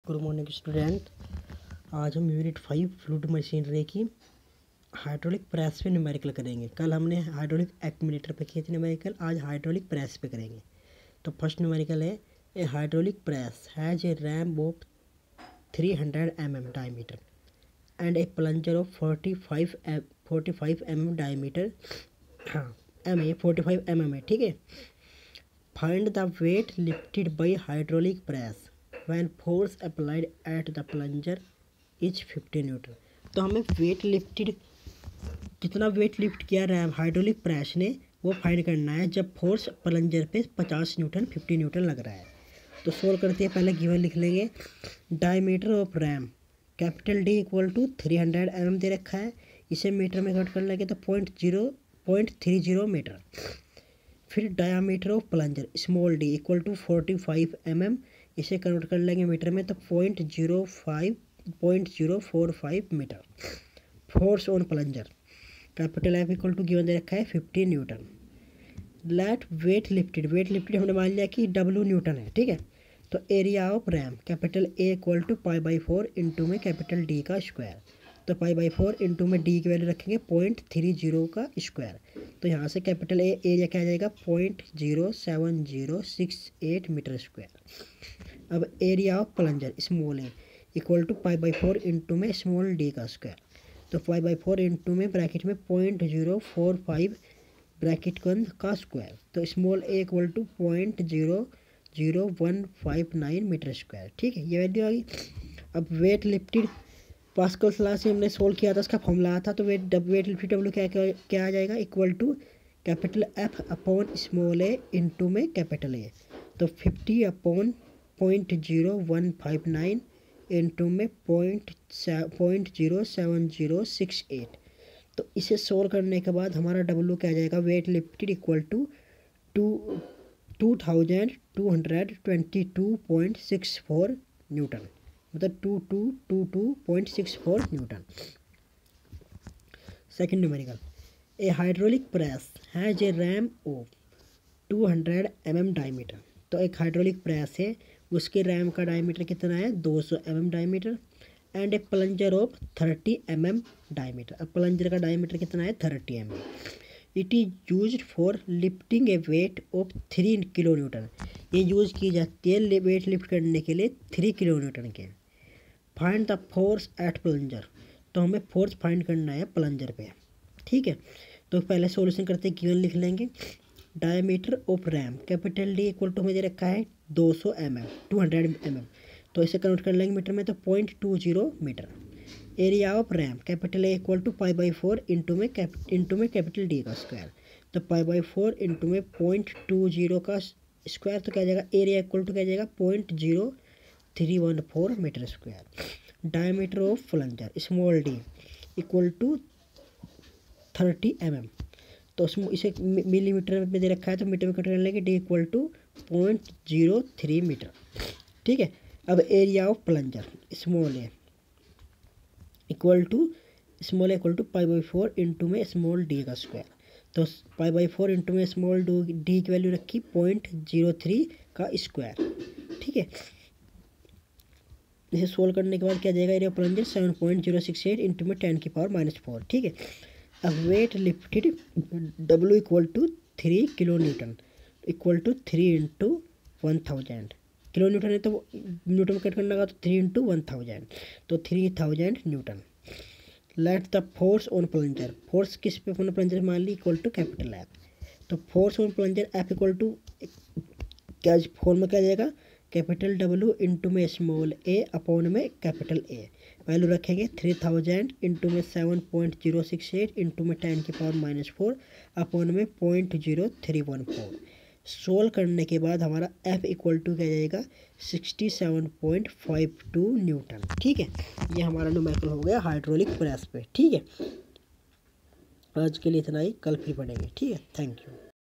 Good morning student. आज हम unit 5 fluid machinery की हाइड्रोलिक प्रेस पे न्यूमेरिकल करेंगे। कल हमने हाइड्रोलिक एक्यूमुलेटर पे किए थे न्यूमेरिकल, आज हाइड्रोलिक प्रेस पे करेंगे। तो फर्स्ट न्यूमेरिकल है, a hydraulic press has a ram of 300 mm diameter and a plunger of 45 mm diameter. हाँ, ये 45 mm है, ठीक है। Find the weight lifted by hydraulic press when force applied at the plunger is 50 newton. तो हमें weight lifted, कितना weight lift किया ram hydraulic press ने, वो फाइंड करना है जब फोर्स प्लंजर पे 50 न्यूटन 50 न्यूटन लग रहा है। तो सोल्व करते हैं। पहले गिवन लिख लेंगे। Diameter of ram capital D equal to 300 mm दे रखा है, इसे मीटर में कन्वर्ट कर लेंगे तो 0.30 मीटर। फिर diameter of plunger small d equal to 45 mm, इसे कन्वर्ट कर लेंगे मीटर में तो 0.045 metre. Force on plunger capital F equal to given दे रखा है 50 न्यूटन। लेट वेट लिफ्टेड हमने मान लिया कि W न्यूटन है, ठीक है। तो area of ram capital A equal to π/4 into में कैपिटल डी का स्क्वायर। तो π/4 इंटू में डी की वैल्यू रखेंगे 0.30 का स्क्वायर। तो यहाँ से कैपिटल ए एरिया क्या आ जाएगा 0.07068 मीटर स्क्वायर। अब area of plunger small a equal to π/4 into में स्मॉल डी का स्क्वायर। तो π/4 इंटू में ब्रैकेट में 0.045 ब्रैकेट का स्क्वायर। तो small a equal to 0.00159 metre square, ठीक है। ये वैल्यू आ गई। अब वेट लिफ्टेड पास्कल लॉ से हमने सोल्व किया था, उसका फॉर्मूला आया था। तो वेट लिफ्टेड डब्ल्यू क्या आ जाएगा equal to capital F upon small a into में कैपिटल ए। तो 50 अपॉन 0.0159 इंटू में 0.07068। तो इसे सोल्व करने के बाद हमारा डब्ल्यू क्या आ जाएगा weight lifted equal to 2222.64 newton, मतलब 2222.64 newton. Second numerical, a hydraulic press has a ram of 200 mm diameter. तो एक हाइड्रोलिक प्रेस है, उसके रैम का डायमीटर कितना है 200 mm diameter and a plunger of 30 mm diameter. अब प्लंजर का डायमीटर कितना है 30 mm। It is used for lifting a weight of 3 kilo newton. ये यूज़ की जाती है वेट लिफ्ट करने के लिए 3 किलो न्यूटन के। Find the force at plunger. तो हमें फोर्स फाइंड करना है प्लंजर पे, ठीक है। तो पहले सॉल्यूशन करते गिवन लिख लेंगे। Diameter of ram capital D equal to हमें दे रखा है 200 mm 200 mm। तो इसे कन्वर्ट कर लेंगे मीटर में तो 0.20 metre. Area of ram capital A equal to π/4 into में कैपिटल डी का स्क्वायर। तो π/4 इंटू में 0.20 का स्क्वायर, तो क्या जाएगा एरिया इक्वल टू क्या जाएगा 0.0314 metre square. Diameter of plunger small d equal to 30 mm। तो इसे मिलीमीटर में दे रखा है, तो मीटर में कट कर लेंगे डी इक्वल टू 0.03 मीटर, ठीक है। अब area of plunger small a equal to π/4 into में स्मॉल डी का स्क्वायर। तो π/4 इंटू में स्मॉल डी की वैल्यू रखी 0.03 का स्क्वायर, ठीक है। इसे सोल्व करने के बाद क्या जाएगा एरिया प्लंजर 7.068 इंटू में 10⁻⁴, ठीक है। अब weight lifted W equal to 3 kilo newton equal to 3 into 1000। Kilo newton है तो न्यूटन में कट करना होगा, तो 3 इंटू 1000 तो 3000 newton. Let the force on plunger, force किस पे ऑन प्लंजर मान ली इक्वल टू कैपिटल एफ। तो force on plunger F equal to क्या फॉर्म में क्या जाएगा कैपिटल डब्ल्यू इंटू में स्मॉल ए अपॉन में कैपिटल ए। वैल्यू रखेंगे 3000 इंटू में 7.068 इंटू में 10⁻⁴ अपॉन में 0.0314। सोल्व करने के बाद हमारा एफ इक्वल टू क्या जाएगा 67.52 न्यूटन, ठीक है। ये हमारा न्यूमेरिकल हो गया हाइड्रोलिक प्रेस पे, ठीक है। आज के लिए इतना ही, कल फिर पढ़ेंगे, ठीक है। Thank you.